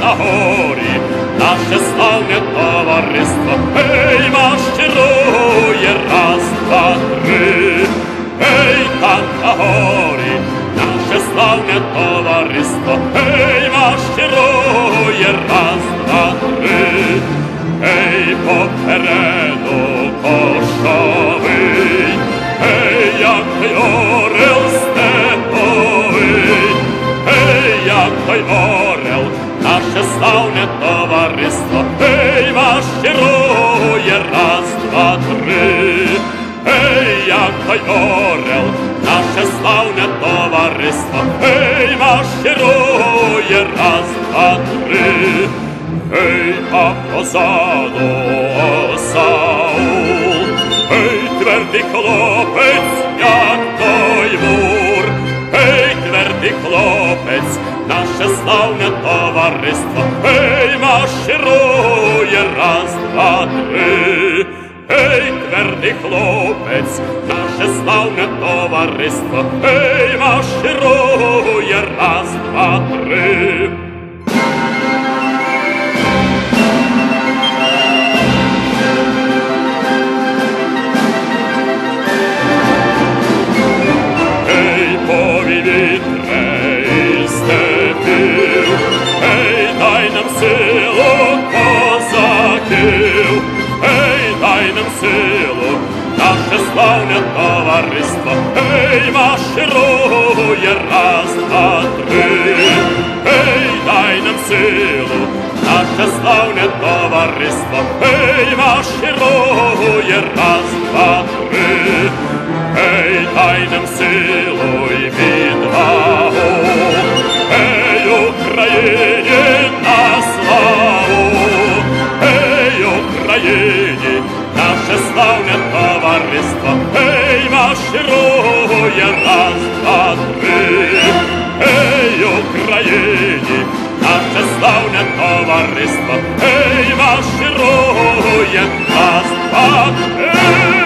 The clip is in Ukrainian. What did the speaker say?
на горі, наше славне товариство, ей, марширує, раз, два, три. Ей, там на горі, наше славне товариство, ей, марширує, раз, два, три. Ей, попереду кошовий, ей, як той орел степовий, ей, як той орел, наше славне товариство, ей, марширує, раз, два, три. Ей, як той орел, наше славне товариство, ей, марширує, раз, два, три. Ей, а позаду Саул, ей, твердий хлопець, як той мур, ей, твердий хлопець, наше славне товариство, ей, марширує, раз, два, три. Ей, твердий хлопець, наше славне товариство, ей, марширує, раз, два, три. Ей, повій вітре із степів, ей, дай нам силу козаків, ей, дай нам силу, наше славне товариство, ей, марширує, раз, два, три. Ей, дай нам силу, наше славне товариство, ей, марширує, раз, два, три. Ей, дай нам силу й відвагу, ей, Україні на славу, ей, Україні, наше славне товариство, ей, марширує, раз, два, три. Ей, Україні, наше славне товариство, ей, марширує, раз, два, три.